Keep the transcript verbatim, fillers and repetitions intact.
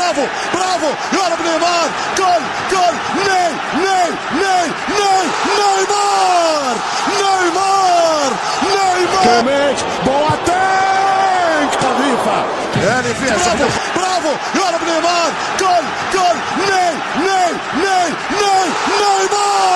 برافو برافو يا رب نيمار. جول جول ني ني ني ني نيمار نيمار نيمار كيميتش بواتينغ قذيفة يعني فيها برافو برافو يا رب نيمار. جول جول ني ني ني ني نيمار.